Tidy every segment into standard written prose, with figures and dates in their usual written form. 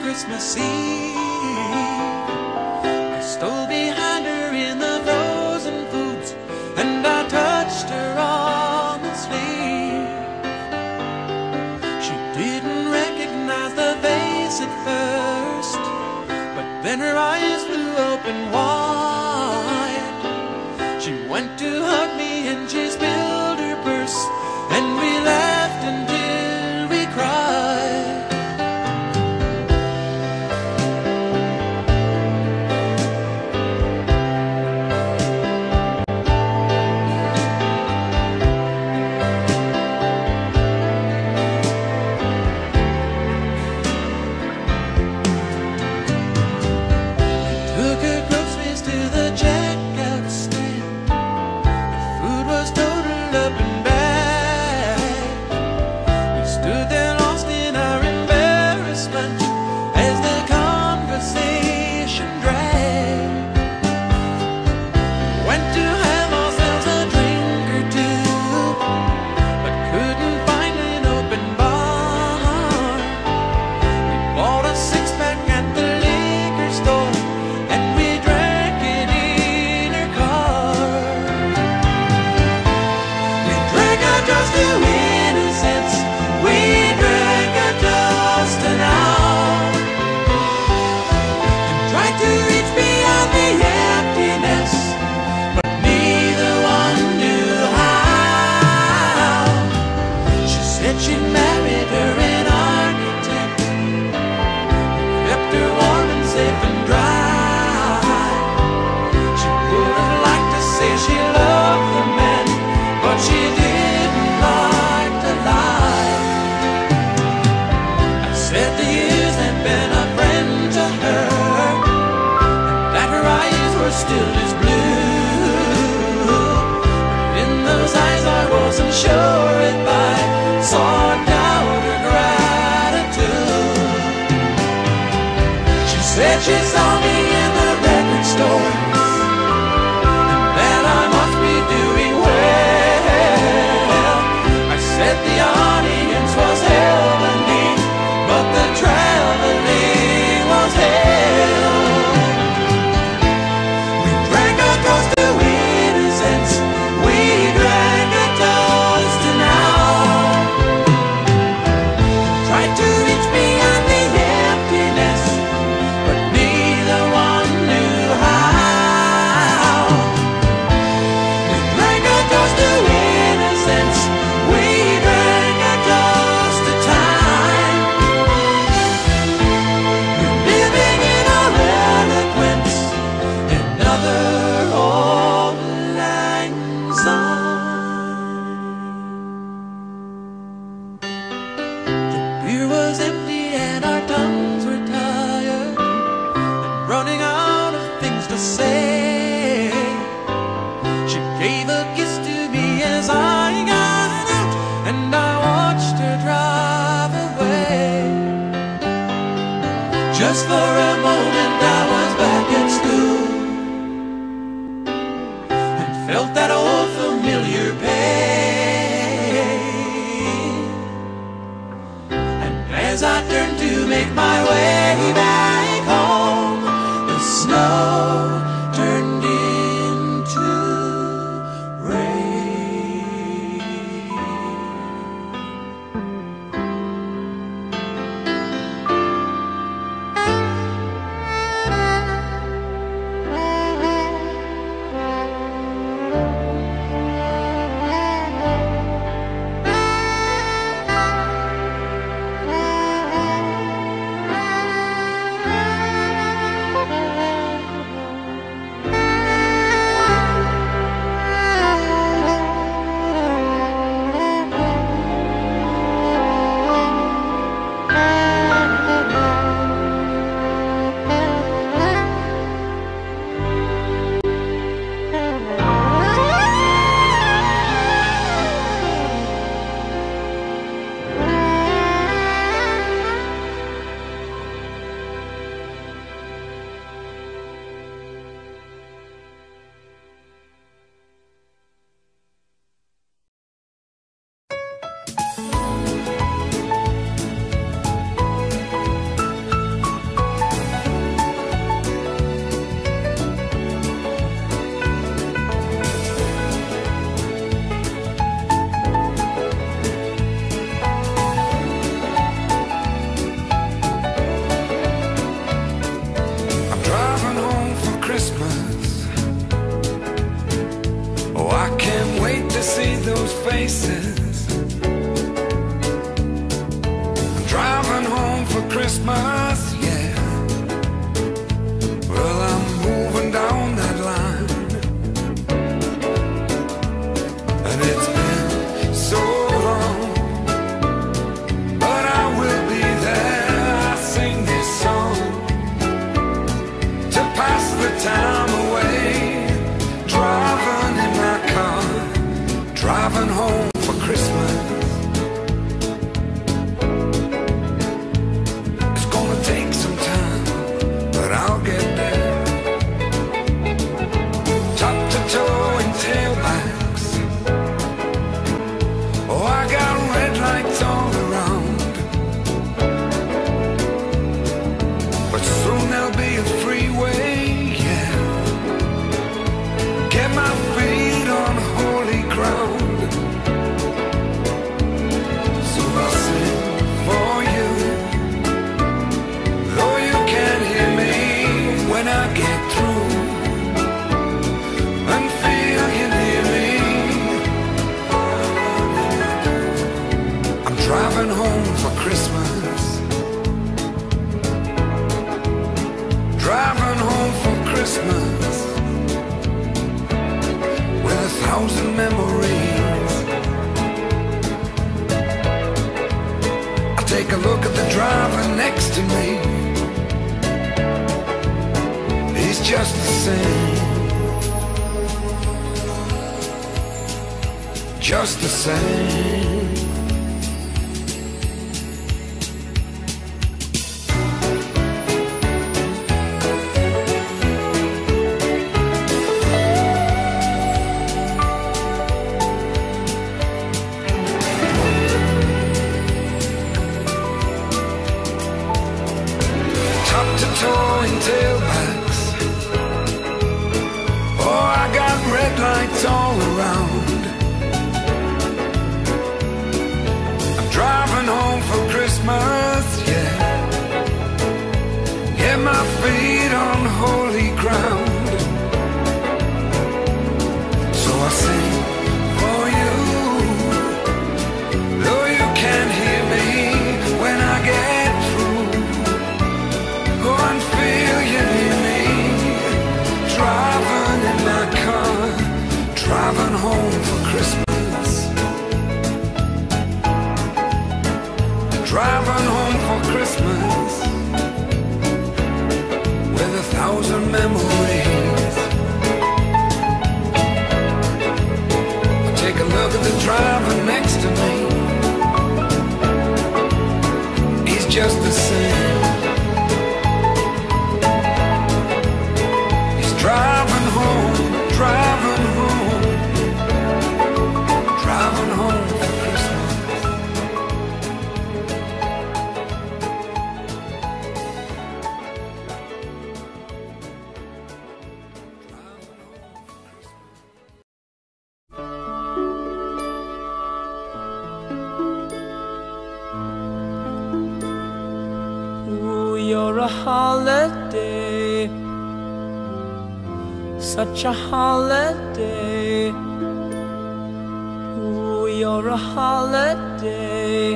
Christmas Eve. I stole behind her in the frozen foods, and I touched her on the sleeve. She didn't recognize the face at first, but then her eyes flew open wide. She went to hug me and she spilled her purse, and we laughed until we cried. Took her groceries to the checkout stand. The food was totaled up and back. We stood there lost in our embarrassment as the conversation dragged. Went to have ourselves a drink or two, but couldn't find an open bar. We bought a six-pack at the liquor store, and we drank it in her car. We drank a toast to innocence. We drank a toast to now, and tried to reach beyond the emptiness, but neither one knew how. She said she'd married her an architect, kept her warm and safe and dry. She would have liked to say she loved the man, but she didn't like to lie. I said the years had been a friend to her, and that her eyes were still as blue. But in those eyes I wasn't sure if I saw doubt or gratitude. She said she saw me in the record store, and that I must be doing well. I said the audience was heavenly, but the traveling was hell. We drank a toast to innocence. We drank a toast to now. Tried to reach beyond the emptiness, but neither one knew how. We drank a toast to innocence. We drank a toast to time. We're living in our eloquence, another old lang syne. The beer was empty and our tongues were tired, and running out of things to say. She gave a kiss to me as I got out, and I watched her drive away. Just for a moment I was back at school, and felt that old familiar pain. And as I turned to make my way back home, the snow turned into rain. Oh, I can't wait to see those faces. I'm driving home for Christmas, yeah. Well, I'm moving down that line, and it's been so long, but I will be there. I sing this song to pass the time away, driving in my car, driving home for Christmas. It's gonna take some time, but I'll get there. Top to toe in tailbacks. Oh, I got red lights all around, but soon there'll be a freeway, yeah. Get my feet on holy ground. So I'll sing for you, though you can't hear me when I get through, and feel you near me. I'm driving home for Christmas, driving home for Christmas, with 1,000 memories. I take a look at the driver next to me. He's just the same, just the same. Towing tailbacks. Oh, I got red lights all around. I'm driving home for Christmas, yeah. Get my feet on holy ground. So I sing for you, though you can't hear me when I get through. Go and feel you near me, driving in my car, driving home for Christmas, driving home for Christmas, with 1,000 memories. I take a look at the driver next to me. He's just the same, driving home, driving home, driving home for Christmas. Ooh, you're a holiday, such a holiday. Ooh, you're a holiday,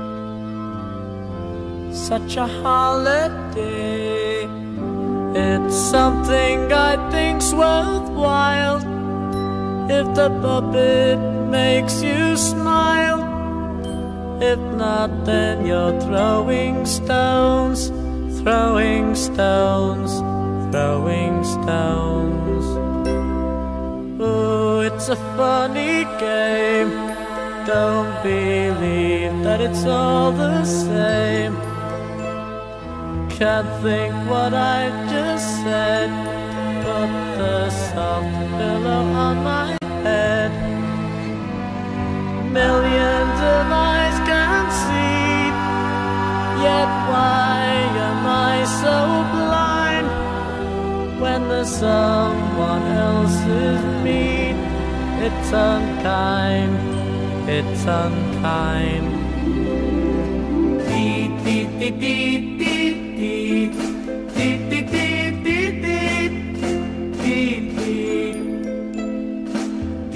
such a holiday. It's something I think's worthwhile, if the puppet makes you smile. If not, then you're throwing stones, throwing stones, throwing stones. Oh, it's a funny game. Don't believe that it's all the same. Can't think what I just said. Put the soft pillow on my head. Millions of eyes can see, yet why am I so blind? When there's someone else's mean, it's unkind, it's unkind. Dee dee dee dee dee dee dee dee dee dee dee dee dee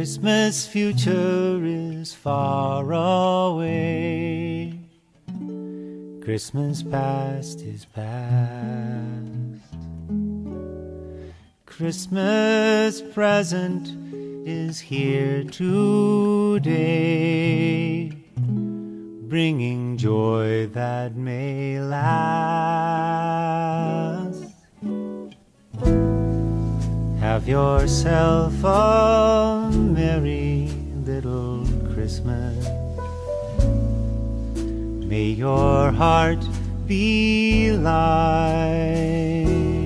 Christmas future is far away. Christmas past is past. Christmas present is here today, bringing joy that may last. Have yourself a merry little Christmas. May your heart be light.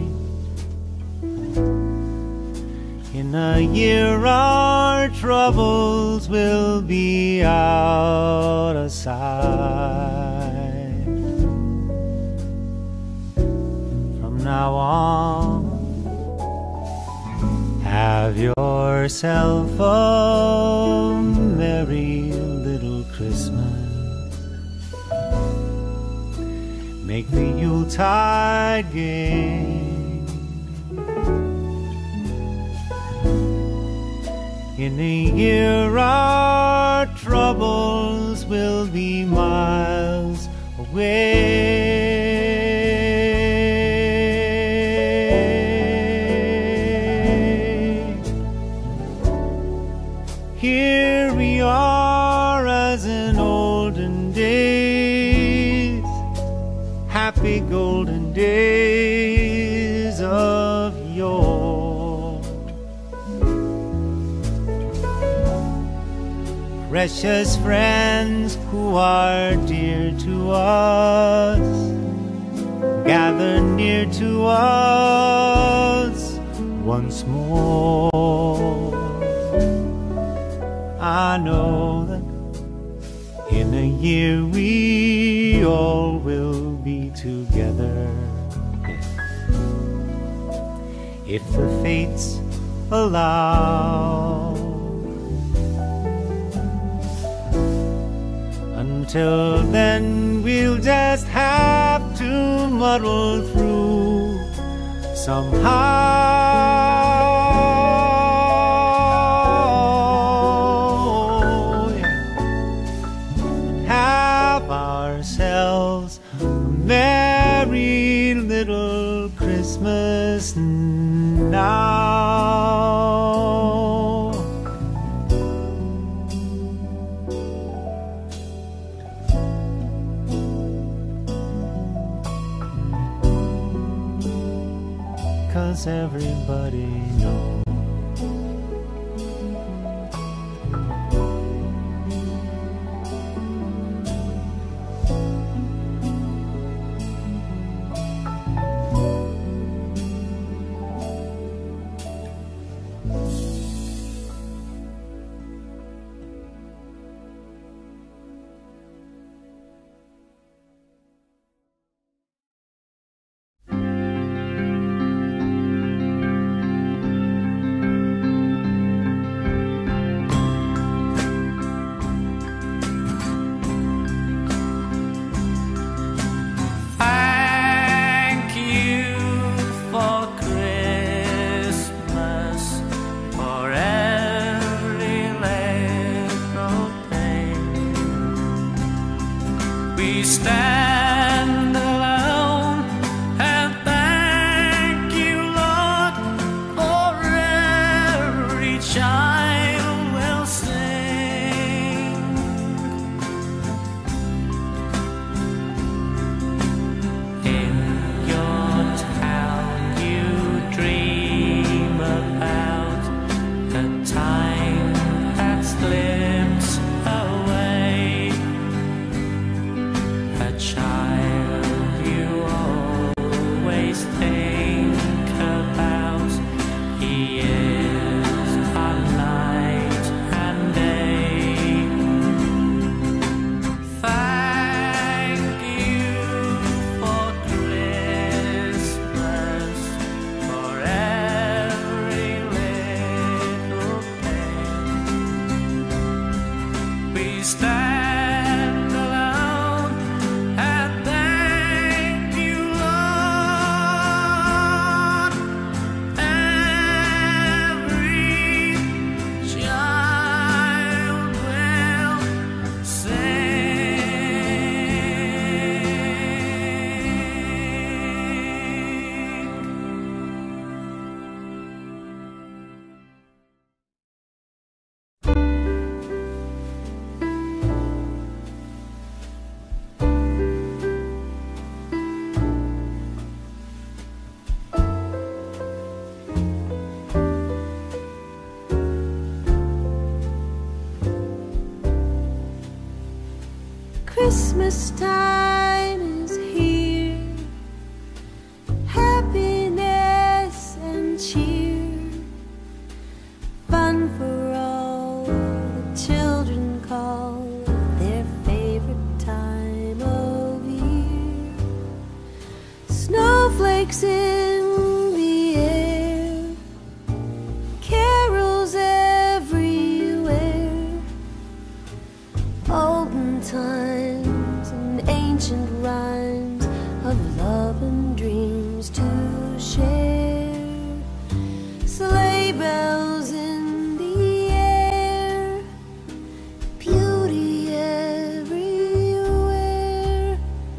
In a year our troubles will be out of sight. From now on, have yourself a merry little Christmas. Make the Yuletide gay. In a year our troubles will be miles away. Here we are as in olden days, happy golden days of yore. Precious friends who are dear to us, gather near to us once more. I know that in a year we all will be together, if the fates allow. Until then we'll just have to muddle through somehow. Have ourselves a merry little Christmas now. 'Cause everybody knows stand alone and thank you, Lord, for every child will sing. In your town you dream about the time that slips away. A child Christmas time is here, happiness and cheer, fun for all the children call their favorite time of year. Snowflakes in the air, carols everywhere, olden times and ancient rhymes of love and dreams to share. Sleigh bells in the air, beauty everywhere,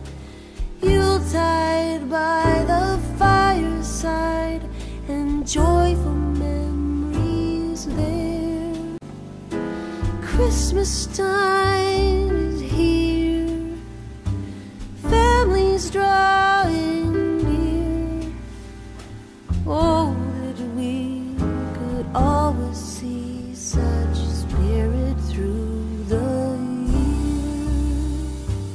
Yuletide by the fireside, and joyful memories there. Christmas time is here, families drawing near. Oh, that we could always see such spirit through the year.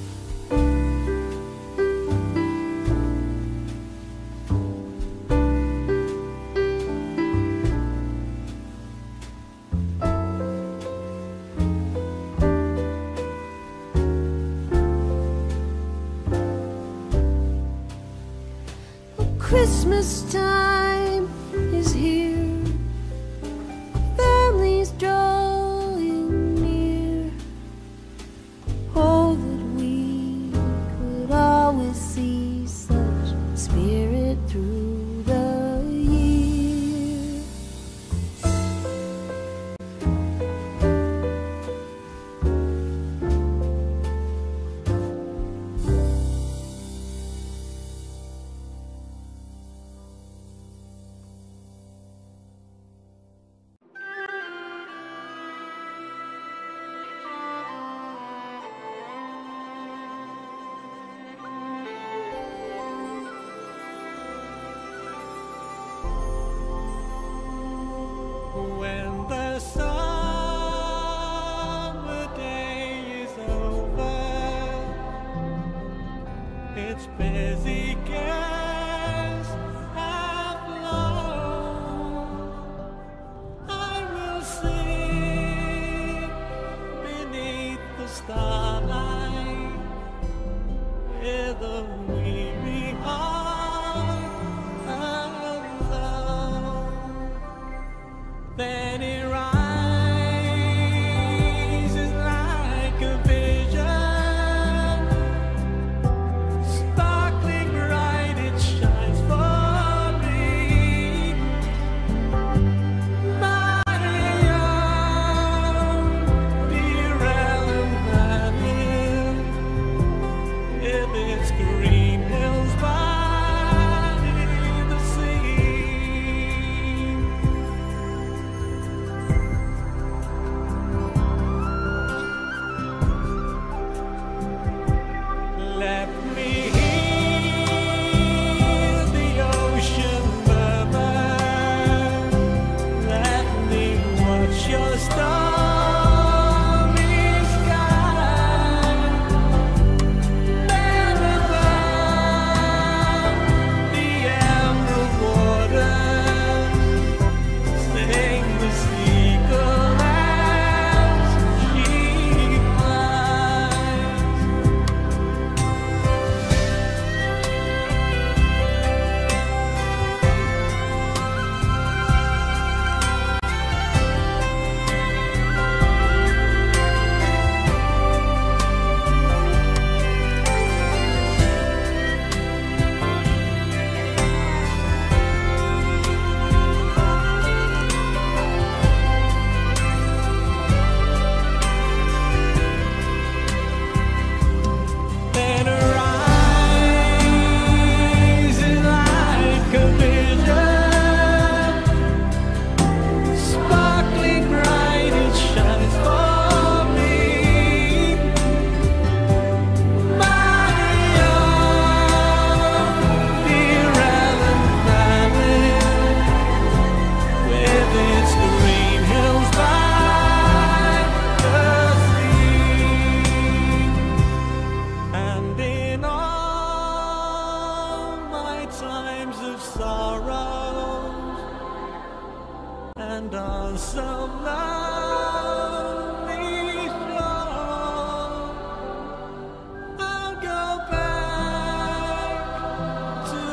Christmas time is here, families drawing near. Oh, that we could always see such spirit through the year. When the summer day is over, its busy guests have flown, I will sit beneath the starlight with a weary heart alone. Then it rises like a vision, sparkling bright, it shines for me. My own dear Ellen Valley, with its green hills by the sea. Let me hear the ocean murmur. Let me watch your starry sky. Never some lonely shore. I'll go back to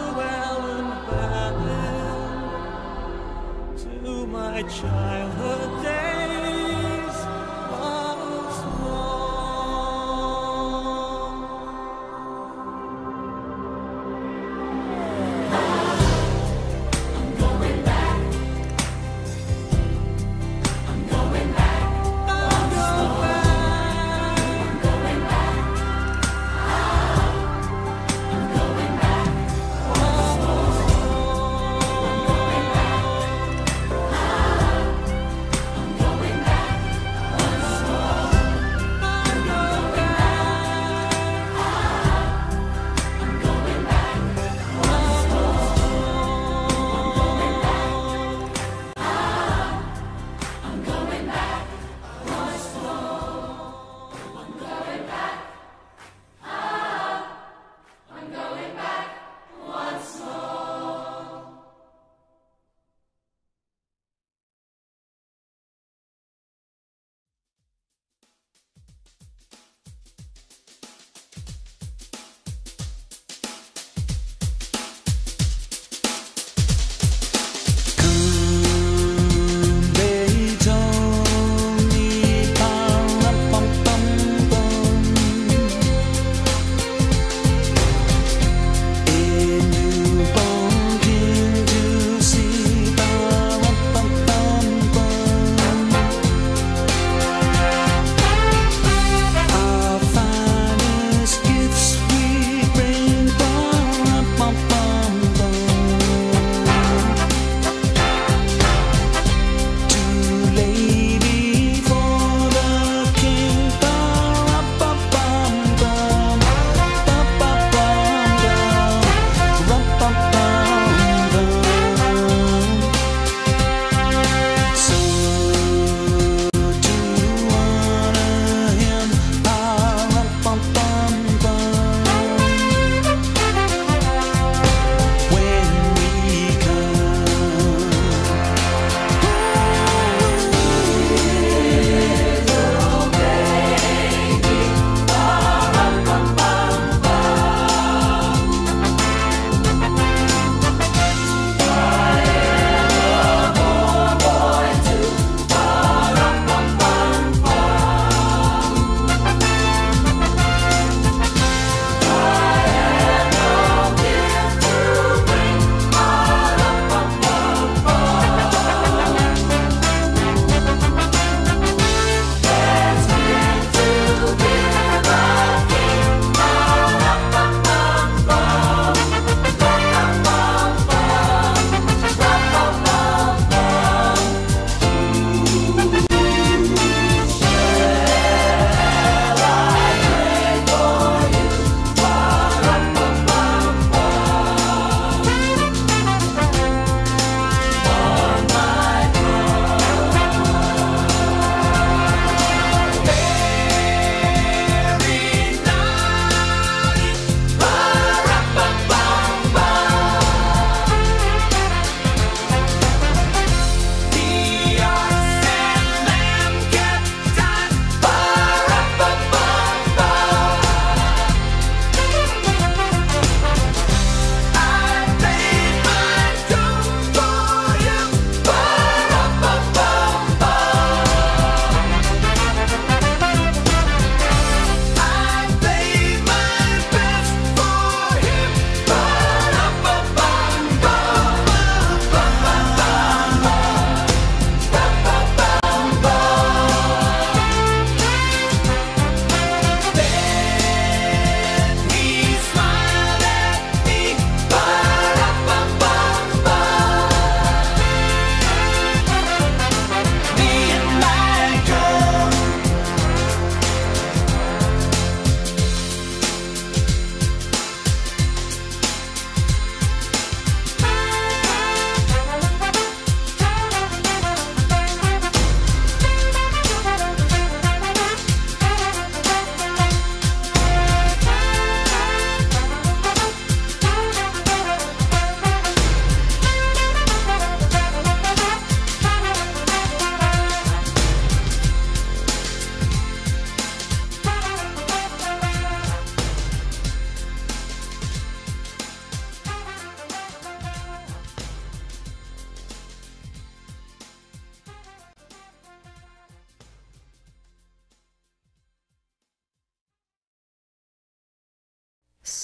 Allentown, to my childhood days once more.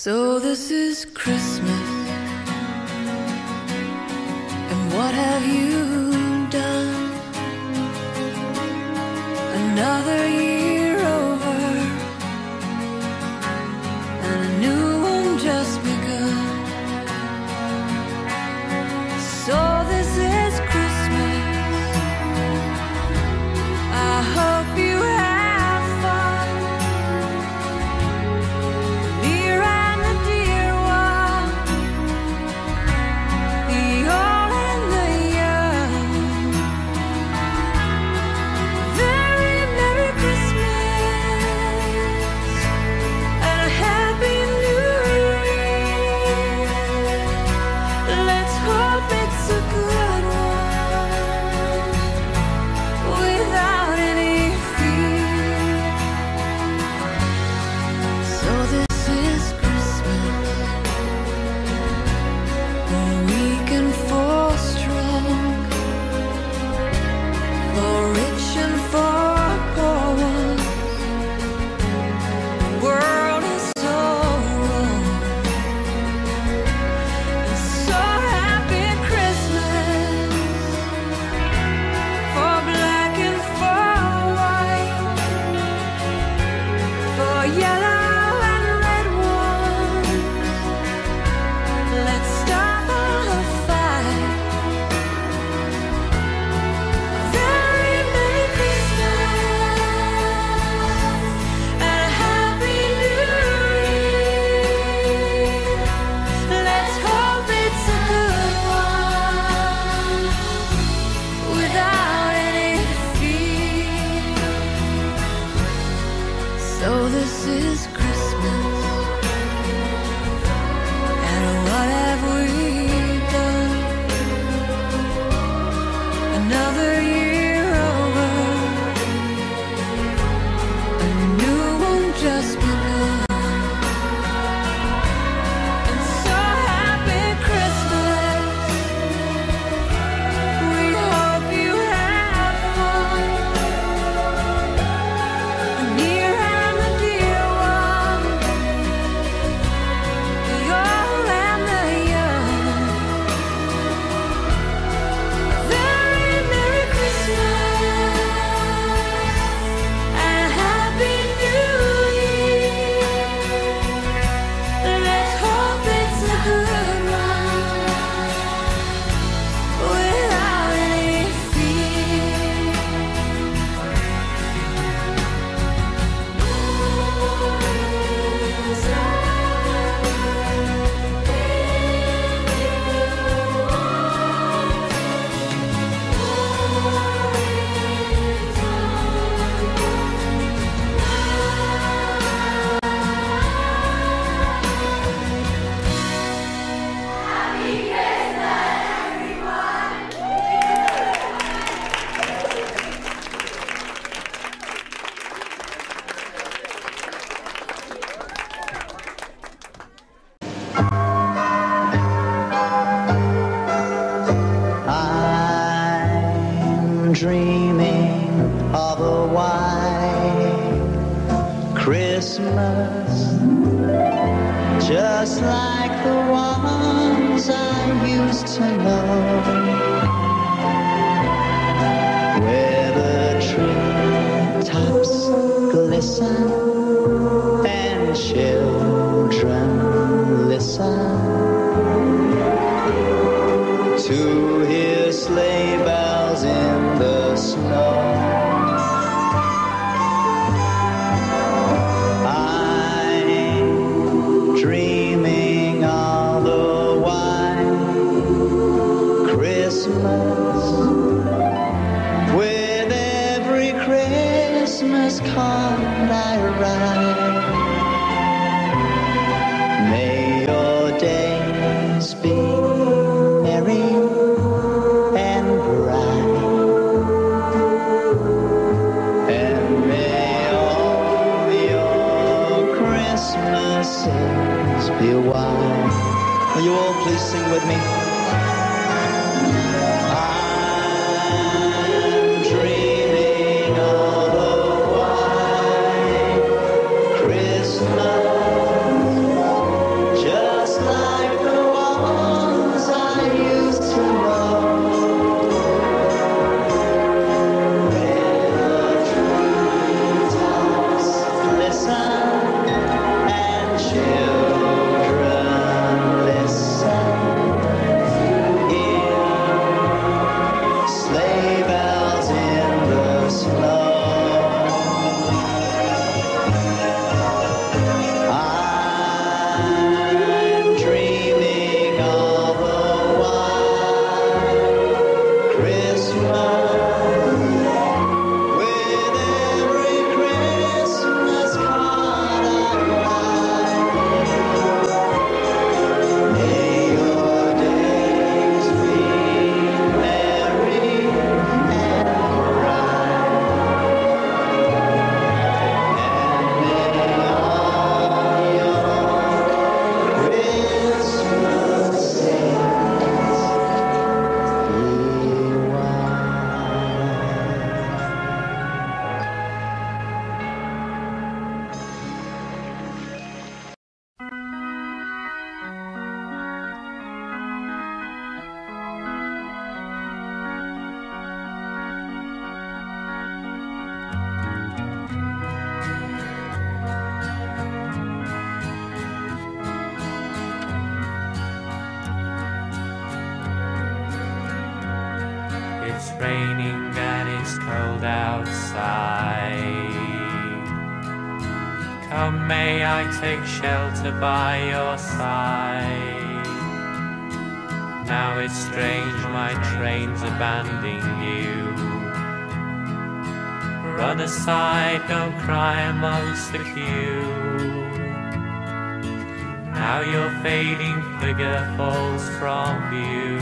So this is Christmas, and what have you done? Another year over, and a new one just begun. So this is Christmas, I hope you have fun. Near and the dear one, the old and the young. Very Merry Christmas and a Happy New Year. Let's hope it's a good one without any fear. So this is Christmas, for weak and for strong, for rich and for poor ones. The world is so wrong. And so happy Christmas for black and for white, for yellow and red ones. Let's stop all the fight. Very Merry Christmas and a Happy New Year. Let's hope it's a good one without any fear. So this is Christmas, and what have we done? Another year over, a new one just begun. And so happy Christmas, we hope you have fun. Near and the dear one, the old and the young. Very Merry Christmas and a Happy New Year. Let's hope it's a good one without any fear. I'm dreaming of a white Christmas, just like the ones I used to know, where the treetops glisten and children listen to hear sleigh bells in the snow. I'm dreaming of a white Christmas, with every Christmas card I write. May your days be merry and bright, and may all your Christmases be white. Will you all please sing with me? I'm dreaming of a white Christmas, raining and it's cold outside. Come, may I take shelter by your side. Now it's strange my train's abandoning you. Run aside, don't cry amongst the queue. Now your fading figure falls from view.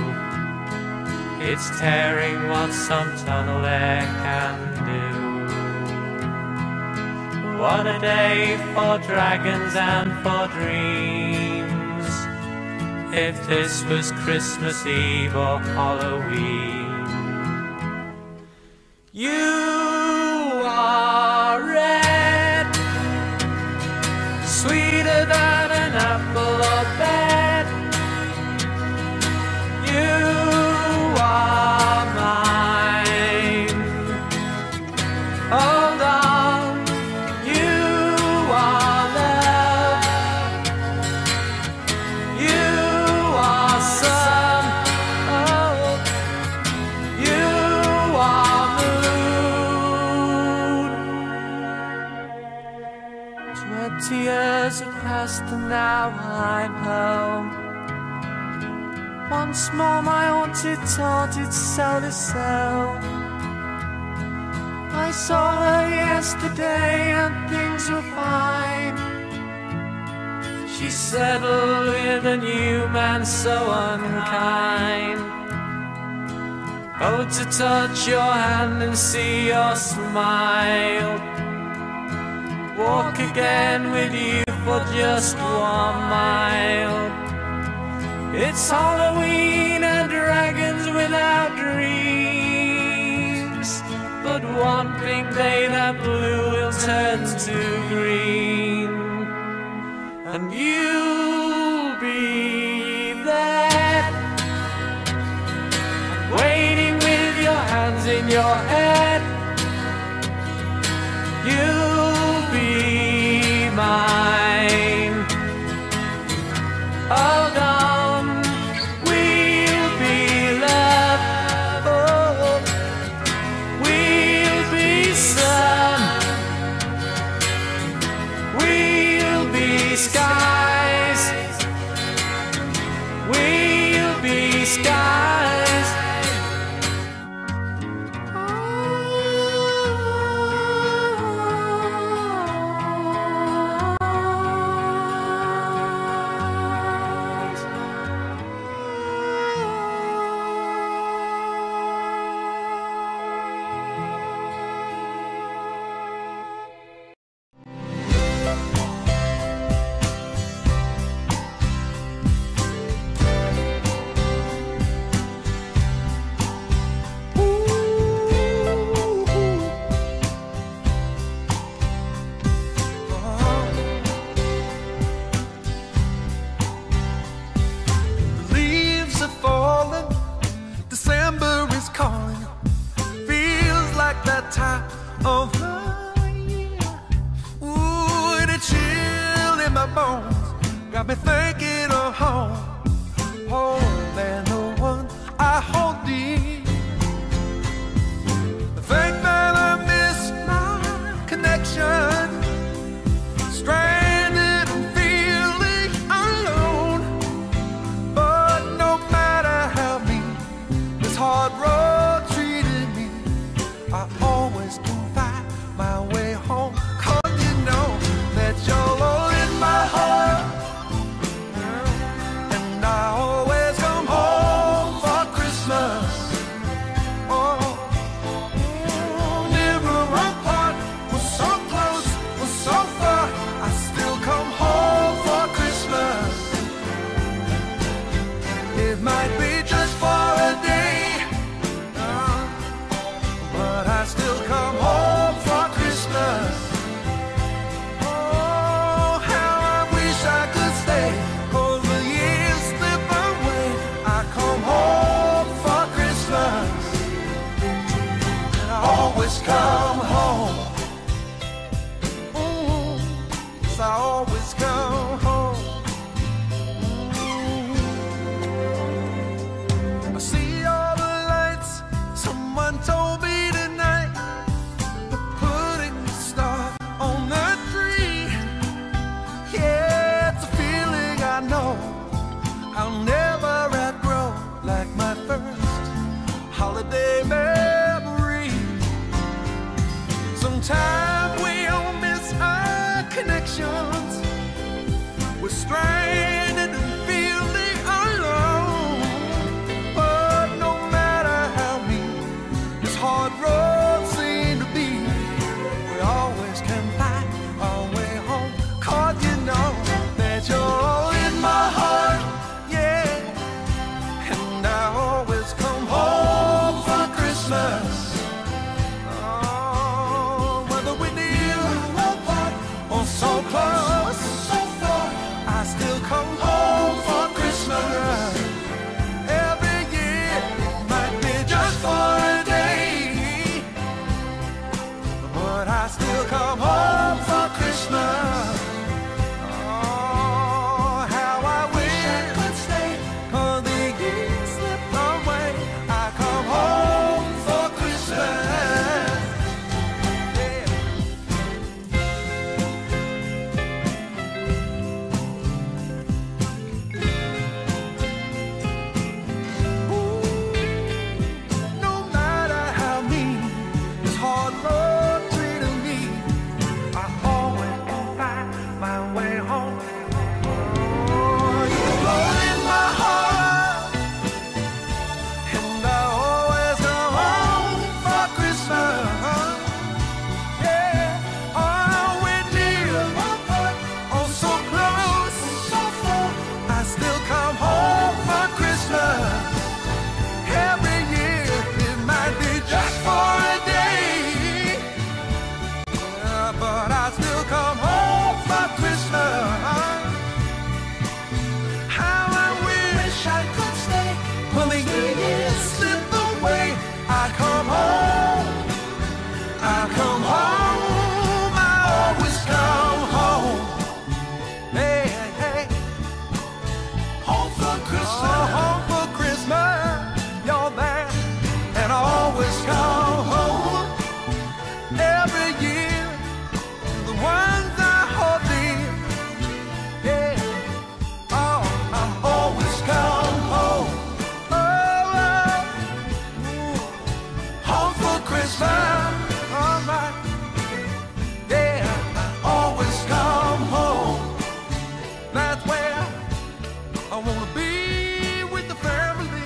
It's tearing what some tunnel air can do. What a day for dragons and for dreams. If this was Christmas Eve or Halloween. You are red, sweeter than an apple or bed. You are mine. Hold on, you are love. You are sun. Oh, you are moon. 20 years have passed and now I'm home. Once more my haunted taunted soul is so. I saw her yesterday and things were fine. She settled with a new man so unkind. Oh, to touch your hand and see your smile. Walk again with you for just 1 mile. It's Halloween and dragons without dreams. But one big day that blue will turn to green. And you'll be there, waiting with your hands in your head. You'll be mine. Hold on, we'll be love. Oh, we'll be sun. We'll be skies. We'll be skies. Got me thinking of home, home and the one I hold dear. I think that I miss my connection, stranded and feeling alone. But no matter how mean this hard road treated me, I always can find my way home. 'Cause you know that you're all in my heart. know I'll never outgrow, like my first holiday memory. Sometimes we'll miss our connections. We're stranded and feeling alone. But no matter how mean this hard road seems to be, we always can find our way home. 'Cause you know that you're in my heart, yeah. And I always come home for Christmas. Oh, whether we're near or so close, so far, I still come home for Christmas. Every year might be just for a day, but I still come home for Christmas. Oh, how I wish I could stay, 'cause the years slip away. I come home for Christmas. Yeah. No matter how mean this hard road treated me, I always can find my way home. Oh, you blow in my heart, and I always go home for Christmas. Yeah, oh, we're near, oh, so close, so far, I still come home for Christmas. Every year it might be just for a day, but I still come home for Christmas. How I wish I could stay, when the years slip away. I come home, I come home, I always come home. Hey, hey, home for Christmas, oh, home for Christmas. You're there, and I always come home. Every year, the ones I hold dear, yeah. Oh, I always come home. Oh, home for Christmas. All right, yeah. I always come home. That's where I wanna be, with the family.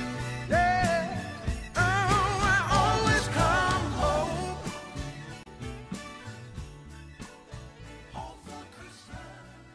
Yeah. Oh, I always come home. Home for Christmas.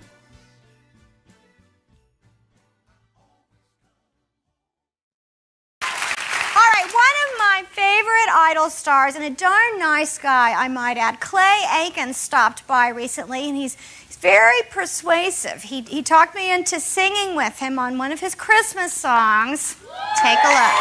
All right, one of my favorite Idol stars, and a darn nice guy, I might add, Clay Aiken, stopped by recently, and he's very persuasive. He talked me into singing with him on one of his Christmas songs. Take a look.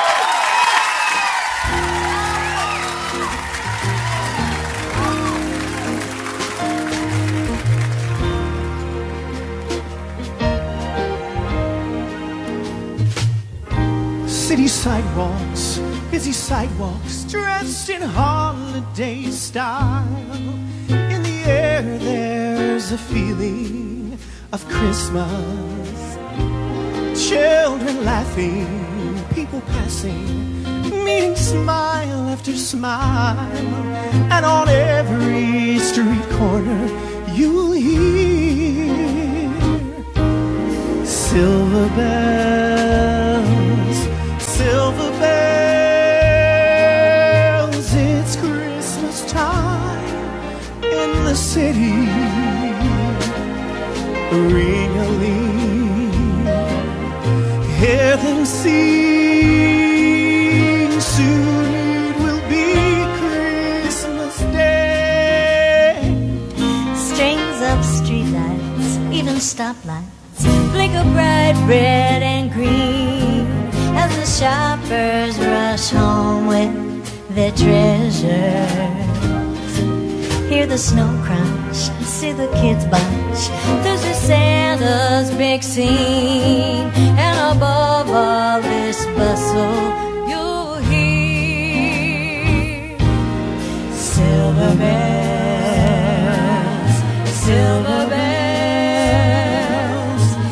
City sidewalks, busy sidewalks, dressed in holiday style. In the air there's a feeling of Christmas. Children laughing, people passing, meeting smile after smile. And on every street corner you'll hear silver bells, silver bells. It's Christmas time in the city. Ring-a-ling, hear them sing. Soon it will be Christmas Day. Strings of streetlights, even stoplights, flicker bright red and green as the shoppers rush home with their treasures. Hear the snow crunch, see the kids bunch, there's a Santa's big scene. And above all this bustle, you'll hear silver bells, silver bells.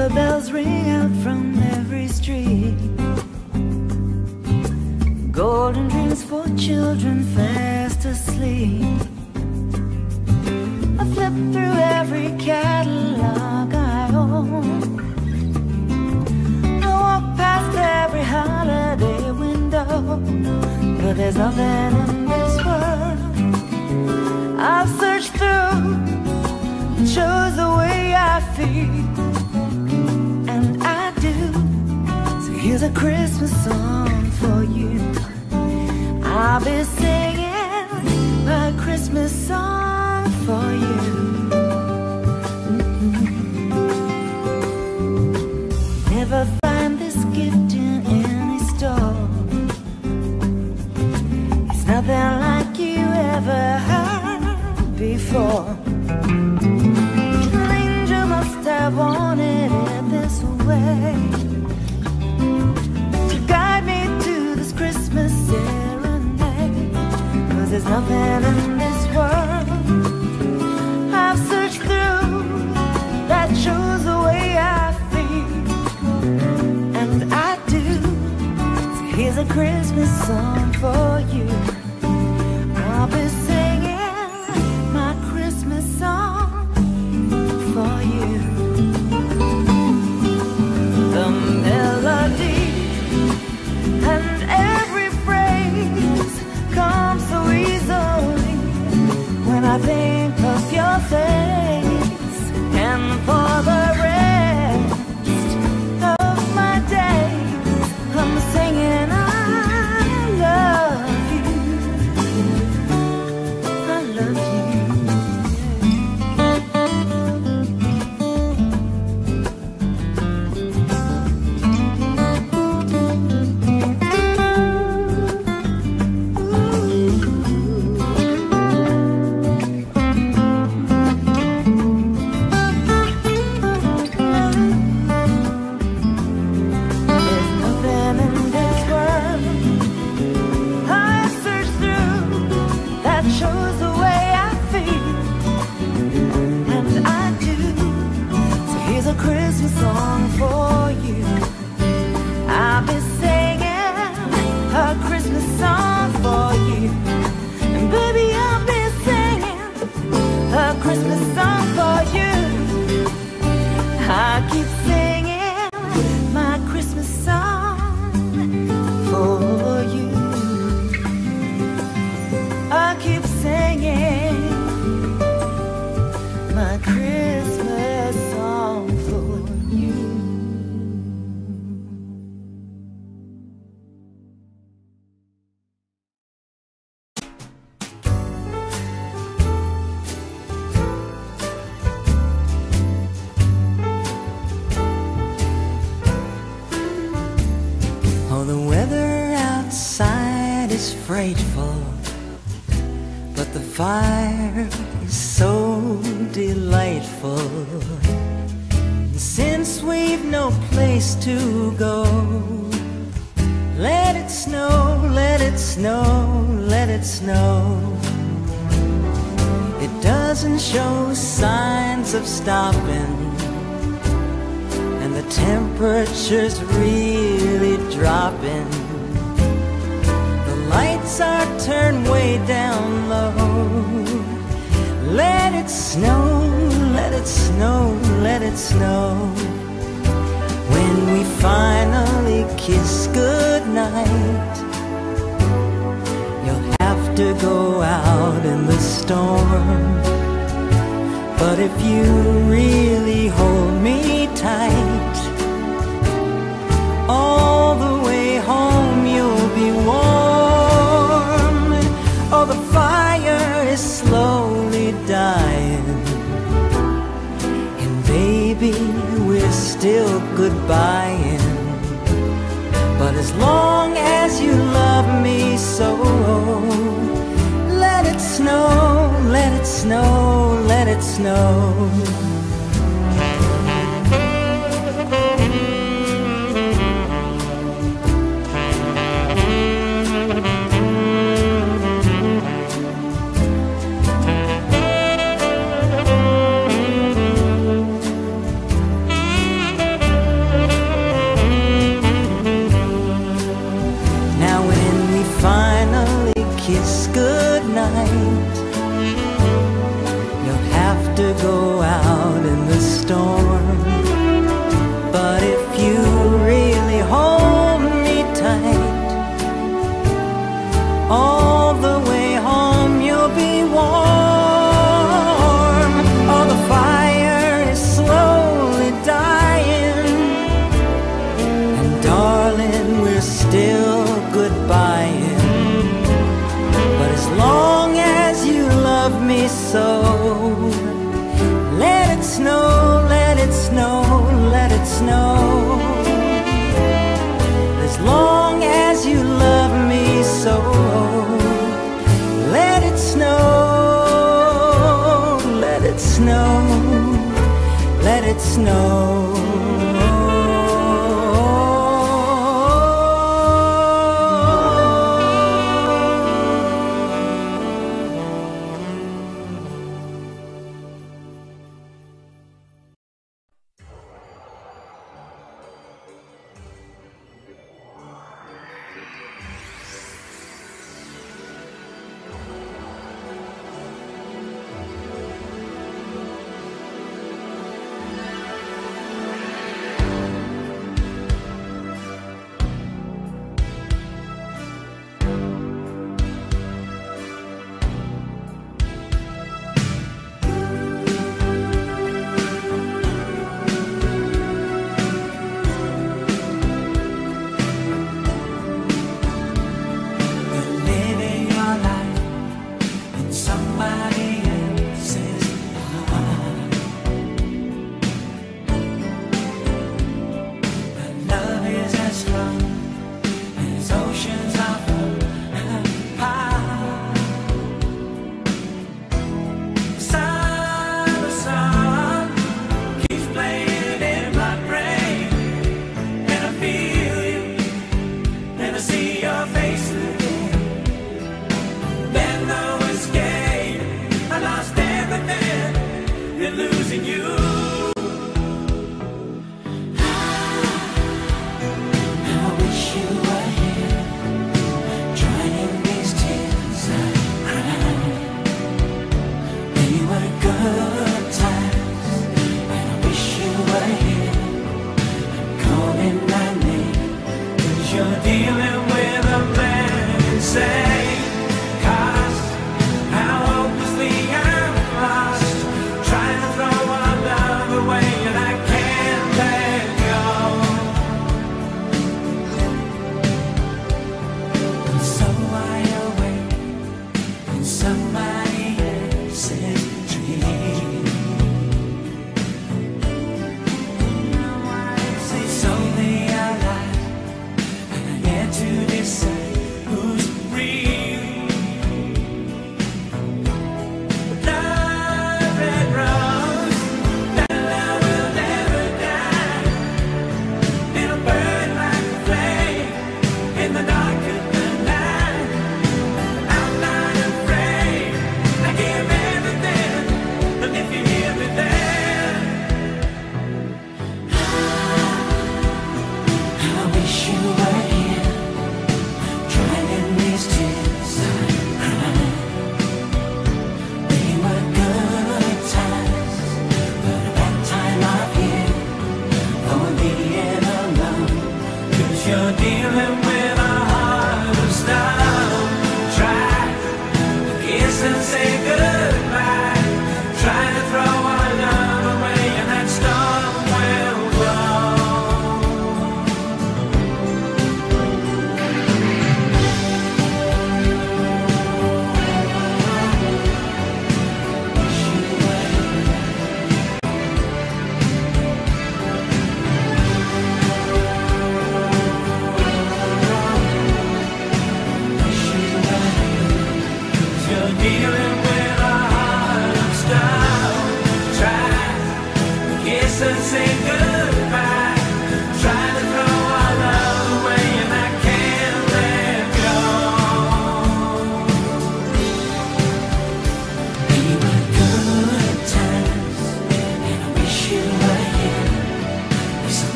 Silver bells ring out from every street. Golden dreams for children fast asleep. I flip through every catalog I own. I walk past every holiday window, but there's nothing in this world I've searched through that shows the way I feel. And I do. So here's a Christmas song for you. I'll be singing my Christmas song for you. Never find this gift in any store. It's nothing like you ever heard before. An angel must have wanted it this way, to guide me to this Christmas serenade. 'Cause there's nothing in this world I've searched through that shows the way I feel. And I do. So here's a Christmas song for you. I'll be singing my Christmas song for you. The melody and every phrase comes so easily when I think of your face. And for the rest of my days, I'm singing I love you. I love you. There's nothing in this world I've searched through that shows the way I feel. And I do. So here's a Christmas song for you. I'll be singing a Christmas song for you. And baby, I'll be singing a Christmas song for you. I keep singing my Christmas song for you. I keep singing my Christmas song for you. Oh, the weather outside is frightful, but the fire is so delightful. And since we've no place to go, let it snow, let it snow, let it snow. It doesn't show signs of stopping, and the temperature's really dropping. The lights are turned way down low. Let it snow, let it snow, let it snow. When we finally kiss goodnight, you'll have to go out in the storm. But if you really hold me tight, all the way home you'll be warm. Oh, the fire is slowly dying, and baby, we're still goodbying. But as long as you love me so, let it snow, let it snow, let it snow. snow.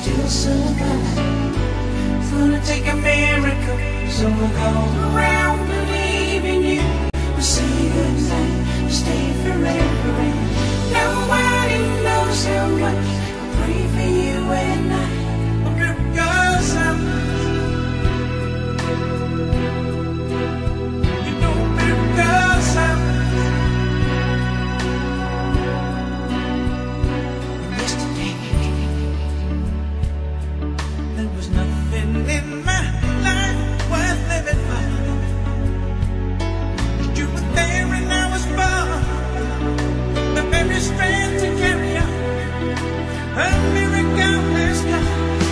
still survive. It's gonna take a miracle, so we'll go around believing you. We'll say goodnight, stay forever, and nobody knows how much I pray for you at night. Because you know, because yesterday there was nothing in my life worth living for. You were there and I was born, the very strength to carry on. A miracle has come.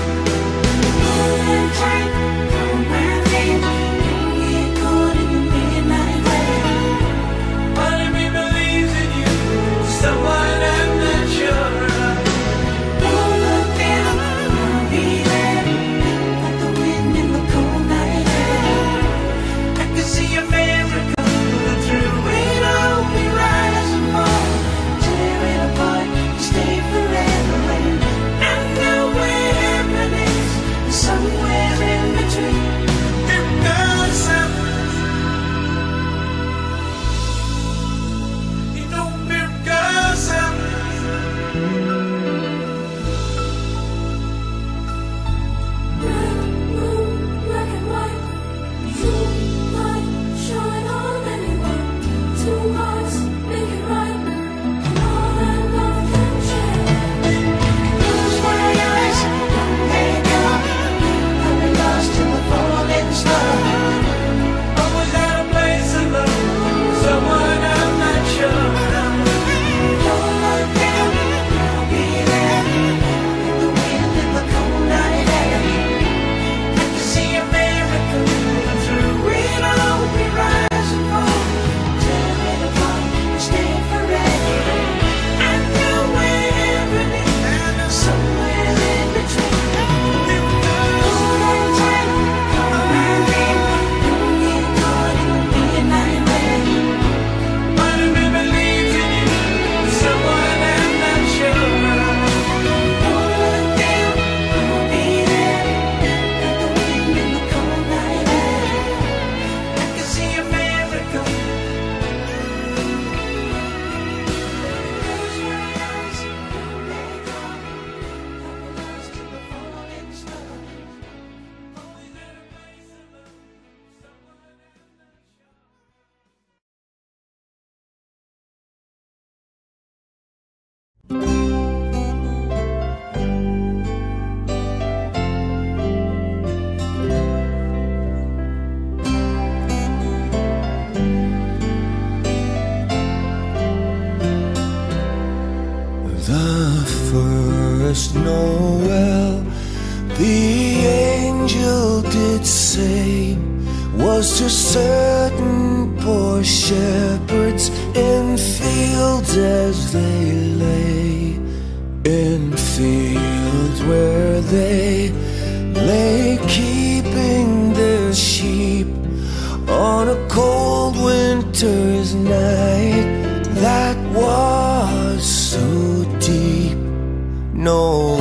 Hold tight, hold my hand. Don't get caught in the midnight rain. Part of me believes in you, someone I'm not sure of. Don't look down, I'll be there. Like the wind in the cold night air. I can see a miracle through it all. We rise and fall, tear it apart, stay forever. And I know where heaven is, somewhere in between. Because you know, because Red moon, black and white, true light, shine on anyone. Two hearts, make it right, and all that love can share. close my eyes, don't they go? I've been lost in the falling snow. Always out of place alone, someone I'm not sure of. Don't look down, I'll be there. Like the wind in the cold night air. I can see a miracle through it all. We rise and fall, tear it apart, and stay forever. I know where heaven is, somewhere in between. Hold on tight, hold my hand. Don't get caught in the midnight rain. Part of me believes in you, someone I'm not sure of. Don't look down, I'll be there. Like the wind in the cold night air. I can see a miracle. Close my eyes, don't they go? I've been lost in the falling snow. Always at a place alone, someone I'm not The first Noel, the angel did say, was to certain poor shepherds in fields as they lay, in fields where they lay keeping their sheep on a cold winter's night that was so deep. Noel,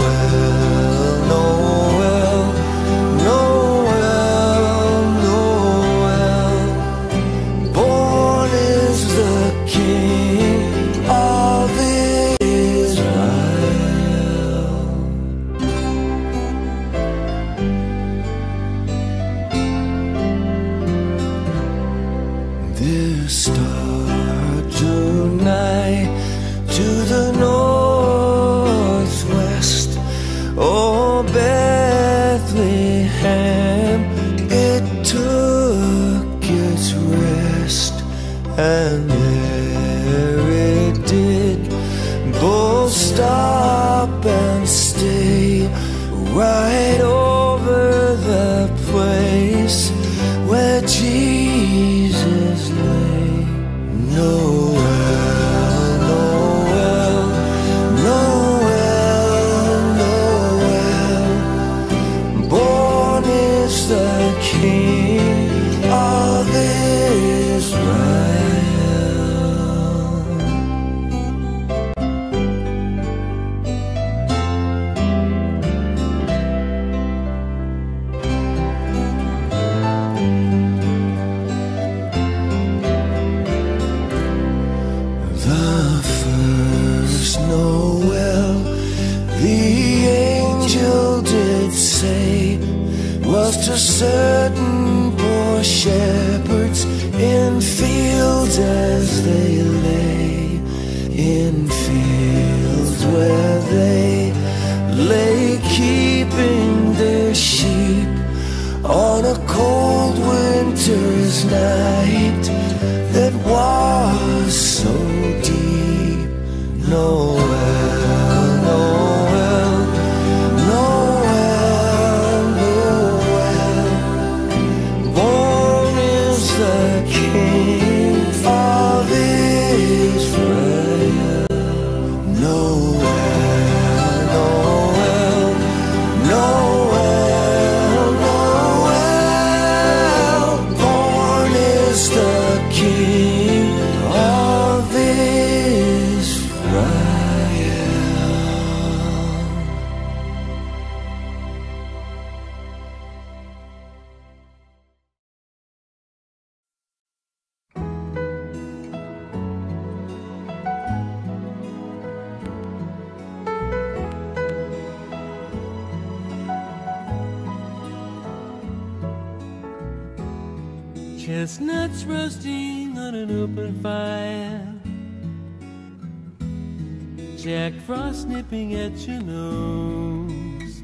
Noel, Noel, Noel, born is the King of Israel. This star drew nigh to the northwest. Oh, Bethlehem, it took its rest, and there it did both stop and stay right over the place where Jesus lay. Noel, Noel, Noel, Noel, born is the King of Israel. just a certain poor shepherds in fields as they lay, in fields where they lay keeping their sheep on a cold winter's night that was so deep. Noel, Noel, Noel, Noel, born is the King of Israel. Noel, Noel, Noel, Noel, born is the King of Israel. Chestnuts roasting on an open fire, Jack Frost nipping at your nose,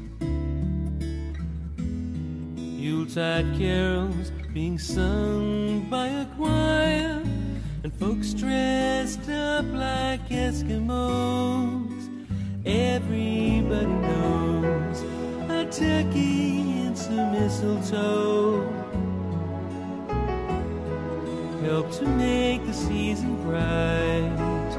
Yuletide carols being sung by a choir, and folks dressed up like Eskimos. Everybody knows a turkey and some mistletoe help to make the season bright.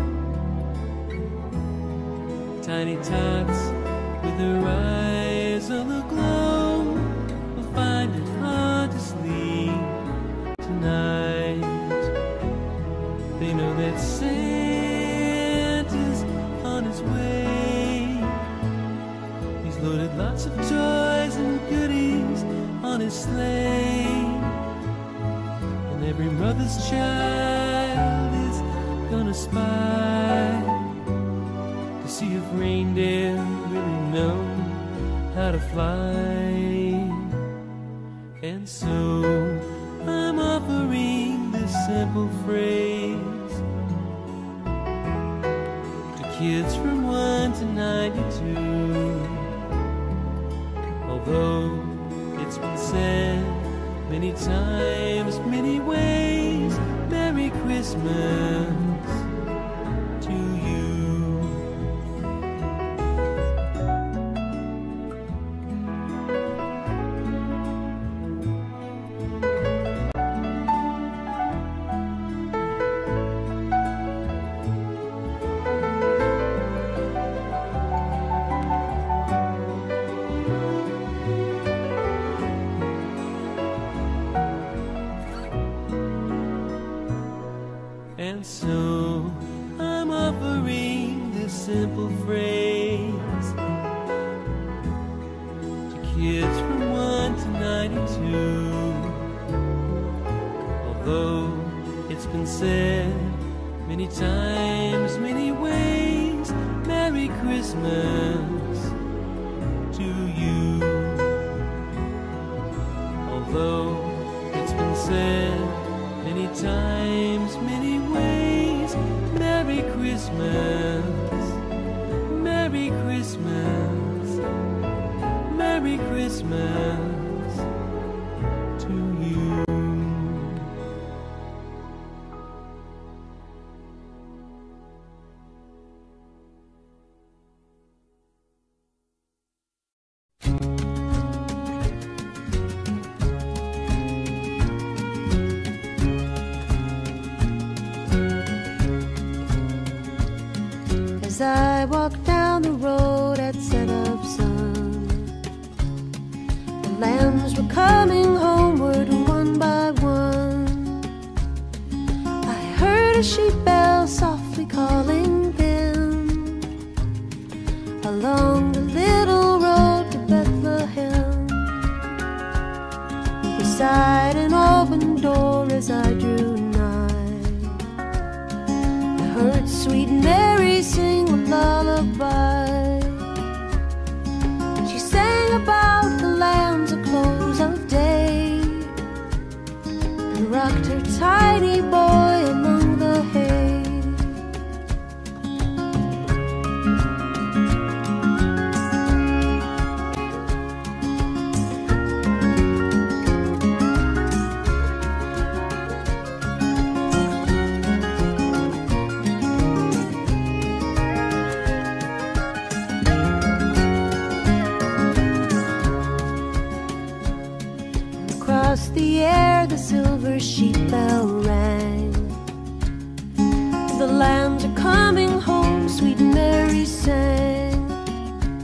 Tiny tots with their eyes on the glow will find it hard to sleep tonight. They know that Santa's on his way. He's loaded lots of toys and goodies on his sleigh. Every mother's child is gonna spy to see if reindeer really know how to fly. And so I'm offering this simple phrase to kids from 1 to 92. Although it's been said many times, many ways, Merry Christmas to you. And so I'm offering this simple phrase to kids from 1 to 92. Although it's been said many times, many ways, Merry Christmas to you. Although it's been said many times, many ways, Merry Christmas, Merry Christmas, Merry Christmas to you. As I walked down the road at set of sun, the lambs were coming homeward one by one. I heard a sheep bell softly calling them along the little road to Bethlehem. Beside an open door as I drew nigh, I heard sweet Mary sing a lullaby. She sang about the lambs a close tiny boy among the hay. Across the air the silver sheep bell rang. The lambs are coming home, sweet Mary sang.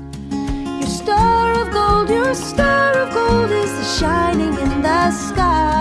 Your star of gold is the shining in the sky.